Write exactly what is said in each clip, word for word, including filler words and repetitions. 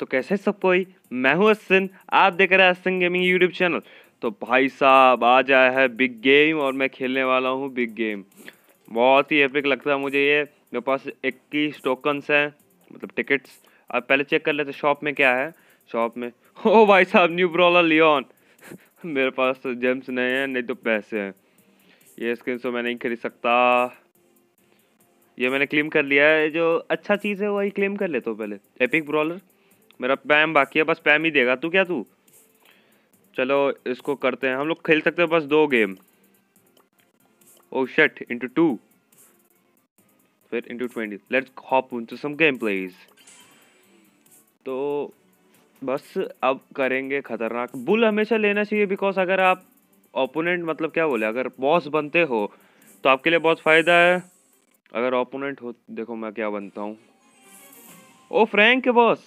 तो कैसे सब कोई, मैं हूँ असिन, आप देख रहे हैं असिन गेमिंग यूट्यूब चैनल। तो भाई साहब आज आया है बिग गेम और मैं खेलने वाला हूँ बिग गेम। बहुत ही एपिक लगता है मुझे ये। मेरे पास इक्कीस टोकन्स हैं, मतलब टिकट्स। अब पहले चेक कर लेते शॉप में क्या है। शॉप में ओ भाई साहब न्यू ब्रॉलर लियोन। मेरे पास तो जेम्स नहीं है, नहीं तो पैसे हैं। ये स्किन तो मैं नहीं खरीद सकता। ये मैंने क्लेम कर लिया है, जो अच्छा चीज़ है वही क्लेम कर लेता हूँ पहले। एपिक ब्रॉलर मेरा पैम बाकी है, बस पैम ही देगा। तू क्या तू चलो इसको करते हैं। हम लोग खेल सकते हैं बस दो game. Oh shit, into two, फिर into twenty. Let's hop into some game plays. तो बस अब करेंगे खतरनाक। बुल हमेशा लेना चाहिए, बिकॉज अगर आप ओपोनेंट, मतलब क्या बोले, अगर बॉस बनते हो तो आपके लिए बहुत फायदा है। अगर ओपोनेंट हो, देखो मैं क्या बनता हूँ। ओ फ्रैंक के बॉस।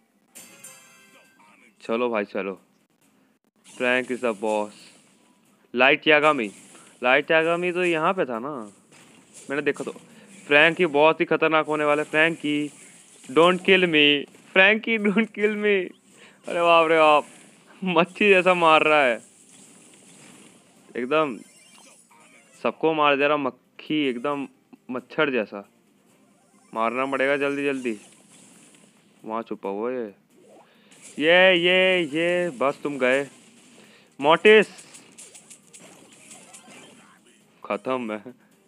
चलो भाई चलो, Frank is the boss. Light Yagami, Light Yagami तो यहाँ पे था ना, मैंने देखा तो। फ्रैंकी बहुत ही खतरनाक होने वाला है। Frankie don't kill me, Frankie don't kill me. अरे बाप रे बाप, मच्छी जैसा मार रहा है एकदम, सबको मार दे रहा। मक्खी एकदम, मच्छर जैसा। मारना पड़ेगा जल्दी जल्दी। वहाँ छुपा हुआ है ये ये ये बस तुम गए। मोटिस खत्म है।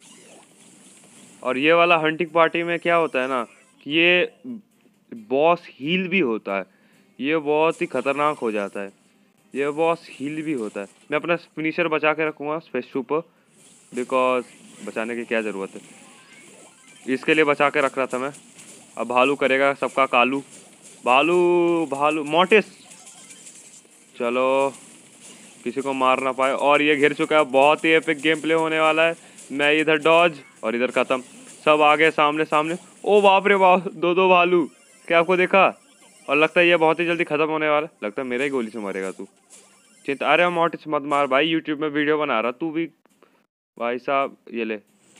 और ये वाला हंटिंग पार्टी में क्या होता है ना, कि ये बॉस हील भी होता है। ये बहुत ही खतरनाक हो जाता है। ये बॉस हील भी होता है। मैं अपना फिनिशर बचा के रखूँगा, स्पेस सुपर, बिकॉज बचाने की क्या ज़रूरत है, इसके लिए बचा के रख रहा था मैं। अब भालू करेगा सबका कालू। भालू भालू मोटिस, चलो किसी को मार ना पाए। और ये घिर चुका है। बहुत ही एपिक गेम प्ले होने वाला है। मैं इधर डॉज और इधर खत्म, सब आगे सामने सामने। ओ बाप रे बाप, दो दो भालू। क्या आपको देखा? और लगता है ये बहुत ही जल्दी खत्म होने वाला। लगता है मेरा ही गोली से मरेगा तू। चिंता, अरे मोटिस मत मार भाई, यूट्यूब में वीडियो बना रहा तू भी। भाई साहब ये ले,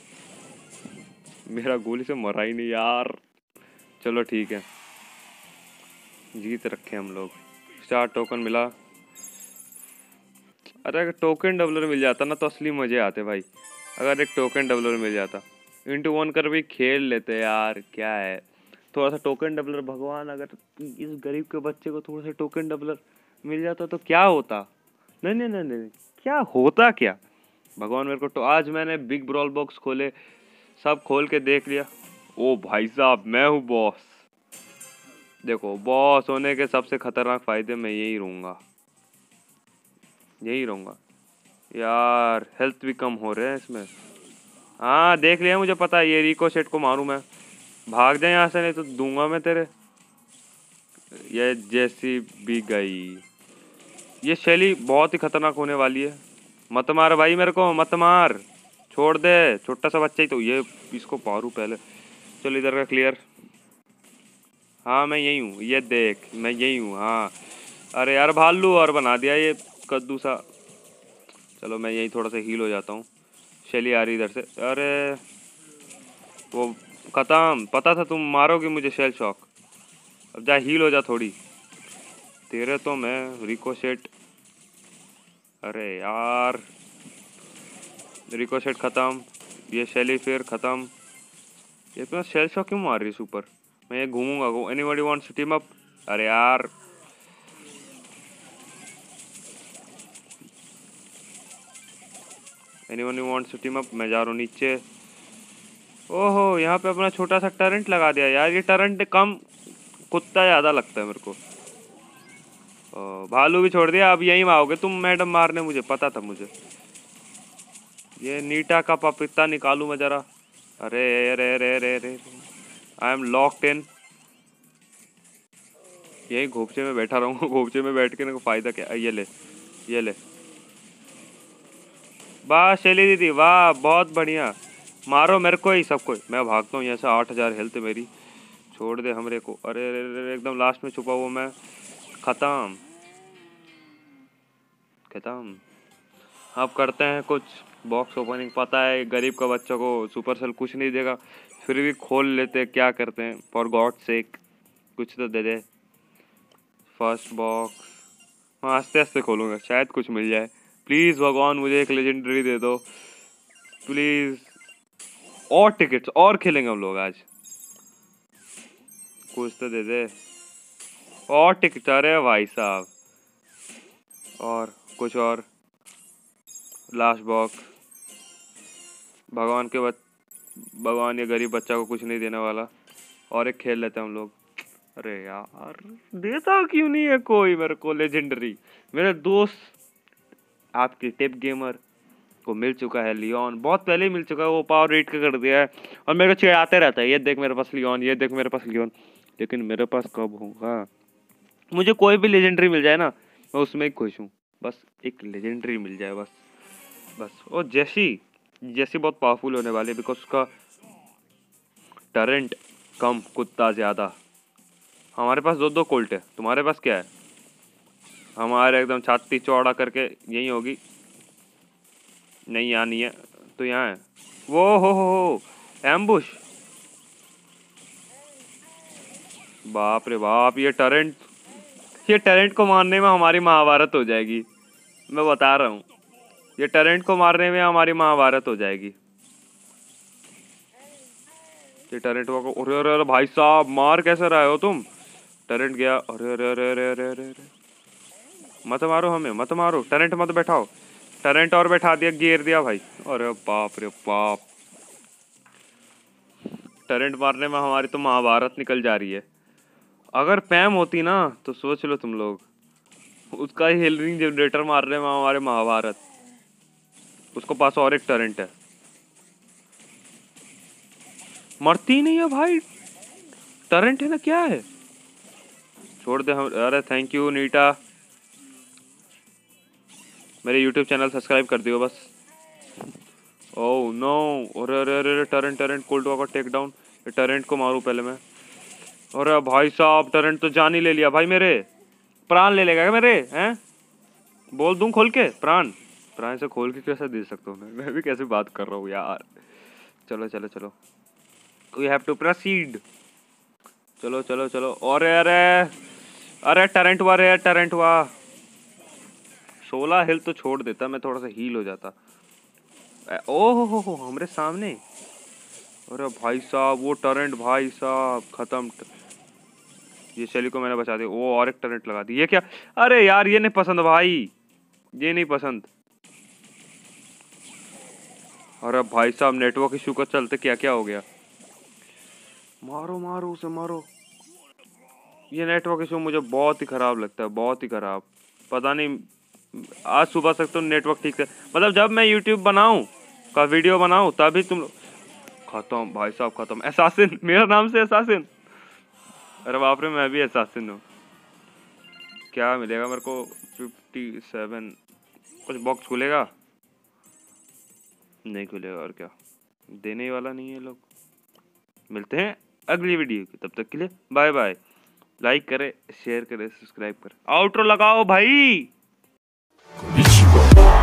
मेरा गोली से मरा ही नहीं यार। चलो ठीक है, जीत रखे हम लोग। चार टोकन मिला। अरे अगर टोकन डबलर मिल जाता ना तो असली मजे आते भाई। अगर एक टोकन डबलर मिल जाता, इंटू वन कर भी खेल लेते यार। क्या है, थोड़ा सा टोकन डबलर। भगवान अगर इस गरीब के बच्चे को थोड़ा सा टोकन डबलर मिल जाता तो क्या होता। नहीं नहीं नहीं नहीं, क्या होता क्या। भगवान मेरे को तो। आज मैंने बिग ब्रॉल बॉक्स खोले, सब खोल के देख लिया। ओ भाई साहब मैं हूँ बॉस। देखो बॉस होने के सबसे खतरनाक फायदे मैं यही रहूँगा, यही रहूँगा यार। हेल्थ भी कम हो रहे हैं इसमें। हाँ देख लिया, मुझे पता है। ये रिको सेट को मारूं मैं, भाग जाए यहाँ से, नहीं तो दूंगा मैं तेरे। ये जैसी भी गई। ये शैली बहुत ही खतरनाक होने वाली है। मत मार भाई मेरे को, मत मार, छोड़ दे, छोटा सा बच्चा ही तो। ये इसको पारू पहले। चलो इधर का क्लियर। हाँ मैं यही हूँ, ये देख मैं यही हूँ। हाँ अरे यार भालू और बना दिया ये कद्दू सा। चलो मैं यही थोड़ा सा हील हो जाता हूँ। शैली आ रही इधर से। अरे वो खत्म, पता था तुम मारोगे मुझे। शेल शॉक, अब जा हील हो जा थोड़ी। तेरे तो मैं रिकोशेट। अरे यार रिकोशेट खत्म। ये शैली फिर खत्म। ये तो शेल शॉक क्यों मार रही है सुपर। मैं ये घूमूंगा। Go anybody wants to team up. अरे यार anybody wants to team up. मैं जा रहा हूँ नीचे। ओहो यहाँ पे अपना छोटा सा टरेंट लगा दिया यार। ये टरेंट कम, कुत्ता ज़्यादा लगता है मेरे को। ओ, भालू भी छोड़ दिया। अब यहीं आओगे तुम मैडम मारने, मुझे पता था मुझे। ये नीटा का पपीता निकालू मैं जरा। अरे अरे अरे अरे अरे, आई एम लॉक्ड इन। यही घोपचे में बैठा रहूँगा। घोपचे में बैठ के मेरे को फायदा क्या। ये ले, ये ले। वाह शैली दीदी वाह, बहुत बढ़िया। मारो मेरे को ही सबको। मैं भागता हूँ यहाँ से। आठ हजार हेल्थ मेरी, छोड़ दे हमरे को। अरे अरे अरे, एकदम लास्ट में छुपा हुआ मैं। खत्म खत्म। अब करते हैं कुछ बॉक्स ओपनिंग। पता है गरीब का बच्चा को सुपर सेल कुछ नहीं देगा, फिर भी खोल लेते। क्या करते हैं, फॉर गॉड सेक कुछ तो दे दे। फर्स्ट बॉक्स, हाँ आस्ते आस्ते खोलूंगा, शायद कुछ मिल जाए। प्लीज भगवान मुझे एक लेजेंडरी दे दो प्लीज। और टिकट्स और खेलेंगे हम लोग आज, कुछ तो दे दे। और टिकट, अरे भाई साहब, और कुछ और। लास्ट बॉक्स, भगवान के बच भगवान ये गरीब बच्चा को कुछ नहीं देने वाला। और एक खेल लेते हैं हम लोग। अरे यार देता क्यों नहीं है कोई मेरे को लेजेंडरी। मेरे दोस्त आपकी टिप गेमर को मिल चुका है लियोन, बहुत पहले ही मिल चुका है, वो पावर रेट का कर दिया है और मेरे को चिढ़ाते रहता है, ये देख मेरे पास लियोन, ये देख मेरे पास लियोन। लेकिन मेरे पास कब होगा? मुझे कोई भी लेजेंडरी मिल जाए ना, मैं उसमें ही खुश हूँ। बस एक लेजेंडरी मिल जाए बस बस। और जैसी जैसी बहुत पावरफुल होने वाली है, बिकॉज उसका टरेंट कम, कुत्ता ज्यादा। हमारे पास दो दो कोल्ट है, तुम्हारे पास क्या है? हमारे एकदम छाती चौड़ा करके यही होगी। नहीं यहाँ नहीं है तो यहाँ है। वो हो हो हो एम्बुश, बाप रे बाप, ये टरेंट ये टरेंट को मारने में हमारी महाभारत हो जाएगी, मैं बता रहा हूँ। ये टरेंट को मारने में हमारी महाभारत हो जाएगी। ये टरेंट को, अरे अरे अरे भाई साहब मार कैसे रहे हो तुम? टरेंट गया, अरे अरे अरे अरे अरे अरे अरे मत मारो हमें, मत मारो, टरेंट मत बैठाओ। टरेंट और बैठा दिया, गिर दिया भाई। अरे बाप रे बाप, टरेंट मारने में हमारी तो महाभारत निकल जा रही है। अगर पैम होती ना तो सोच लो तुम लोग, उसका ही हिलरिंग जनरेटर मारने में हमारे महाभारत। उसको पास और एक टरेंट है, मरती नहीं है भाई, टरेंट है ना, क्या है? छोड़ दे हम। अरे थैंक यू नीटा, मेरे यूट्यूब चैनल सब्सक्राइब कर दियो बस। ओह नो, अरे अरे अरे टरेंट टरेंट कोल्ड का टेक डाउन। टरेंट को मारूं पहले मैं। अरे भाई साहब टरेंट तो जान ही ले लिया भाई, मेरे प्राण ले लेगा क्या मेरे? हैं बोल दूं खोल के प्राण? प्राण से खोल के कैसे दे सकता हूँ मैं मैं भी कैसे बात कर रहा हूँ यार। चलो चलो चलो, वी हैव टू प्रोसीड। चलो चलो चलो। अरे अरे अरे टरेंट हुआ रे, टरेंट हुआ। सोलह हिल तो छोड़ देता, मैं थोड़ा सा हील हो जाता। ओह हो हो हमारे सामने। अरे भाई साहब वो टरेंट भाई साहब खत्म। ये शैली को मैंने बचा दिया, वो और एक टरेंट लगा दी। ये क्या? अरे यार ये नहीं पसंद भाई, ये नहीं पसंद। अरे भाई साहब नेटवर्क इशू का चलते क्या क्या हो गया। मारो मारो उसे मारो। ये नेटवर्क इशू मुझे बहुत ही खराब लगता है, बहुत ही खराब। पता नहीं आज सुबह तक तो नेटवर्क ठीक है, मतलब जब मैं यूट्यूब बनाऊं का वीडियो बनाऊं तभी तुम लोग खत्म भाई साहब खत्म। एसासिन, मेरा नाम से एसासिन। अरे बाप रे मैं भी एसासिन हूँ। क्या मिलेगा मेरे को? Fifty seven. कुछ बॉक्स खुलेगा? नहीं खुलेगा। और क्या, देने ही वाला नहीं है लोग। मिलते हैं अगली वीडियो की, तब तक के लिए बाय बाय। लाइक करें, शेयर करें, सब्सक्राइब करें। आउट्रो लगाओ भाई।